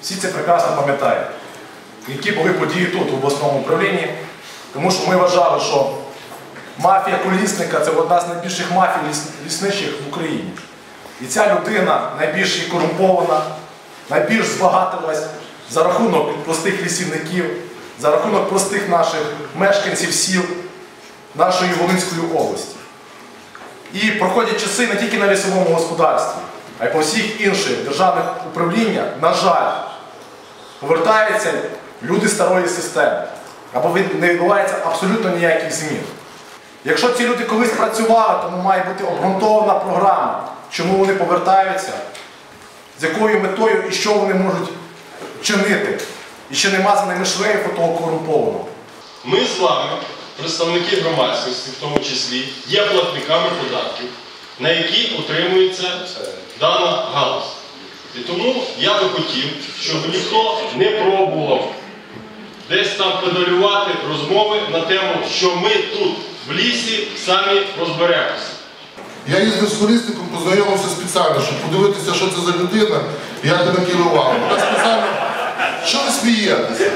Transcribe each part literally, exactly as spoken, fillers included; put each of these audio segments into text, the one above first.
всі це прекрасно пам'ятають, які були події тут, в обласному управлінні, тому що ми вважали, що мафія колісника – це одна з найбільших мафій лісничих в Україні. І ця людина найбільш і корумпована, найбільш збагатилась за рахунок простих лісівників, за рахунок простих наших мешканців сіл нашої Волинської області. І проходять часи не тільки на лісовому господарстві, а й по всіх інших державних управліннях, на жаль, повертаються люди старої системи, або не відбувається абсолютно ніяких змін. Якщо ці люди колись працювали, тому має бути обґрунтована програма, чому вони повертаються, з якою метою і що вони можуть чинити. І ще нема за ними шлейфу того корумпованого. Ми з вами, представники громадськості, в тому числі, є платниками податків, на які утримується дана галузь. І тому я би хотів, щоб ніхто не пробував десь там педалювати розмови на тему, що ми тут в лісі самі розберемося. Я їздив з колісником, познайомився спеціально, щоб подивитися, що це за людина, і як вона керувала. Вона спеціально, що ви смієтеся?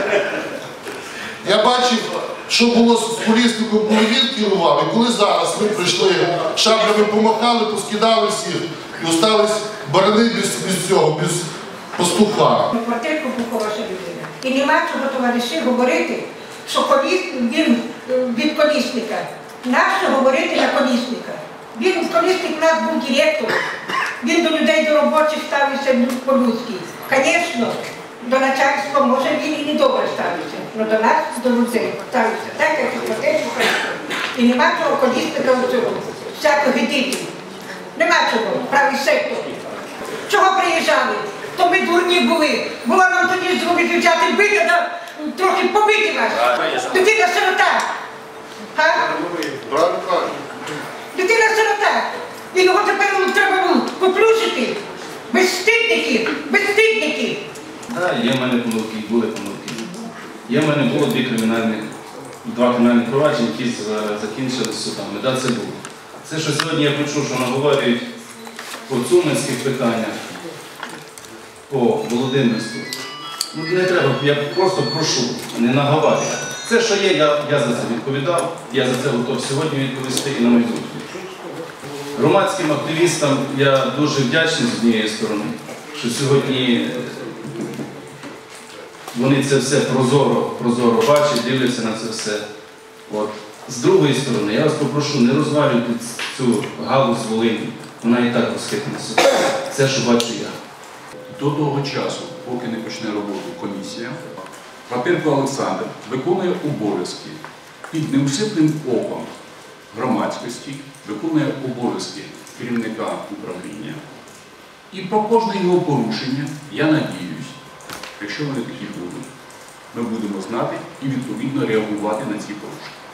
Я бачив, що було з колісником, коли він керував, і коли зараз ми прийшли, шаблями помахали, поскидали всіх, і остались барани без, без цього, без пастуха. Квартирку був хороша людина. І нема чого, товариші, говорити, що коліс, він від колісника. Нащо говорити на колісника? Він, колісник у нас був директор, він до людей, до робочих ставився по-людськи. Звісно, до начальства, може, він і не добре ставився, але до нас, до людей, ставився так, як і квартирку. І нема чого колісника у цьому, всякого гидити. Нема чого, правий сектор. Чого приїжджали? То ми дурні були. Було нам тоді зробити взяти бити, трохи побити вас. Дитина сирота. Дитина сирота. І його тепер треба було поплюшити. Безстидники, безстидники. Так, є в мене помилки, були помилки. Є в мене було дві кримінальні, два кримінальні провадження, які закінчилися судами. Так, це було. Це, що сьогодні я почув, що наговорюють по цуманських питаннях, по Володимирську. Ну, не треба, я просто прошу, не наговорюю. Це, що є, я, я за це відповідав, я за це готов сьогодні відповісти і на майбутнє. Громадським активістам я дуже вдячний з однієї сторони, що сьогодні вони це все прозоро, прозоро бачать, дивляться на це все. От. З другої сторони, я вас попрошу, не розвалюйте цю галузь Волині, вона і так розхитнеться. Це, що бачу я. До того часу, поки не почне роботу комісія, Папенко Олександр виконує обов'язки під неусипним оком громадськості, виконує обов'язки керівника управління. І про кожне його порушення, я надіюсь, якщо вони такі будуть, ми будемо знати і відповідно реагувати на ці порушення.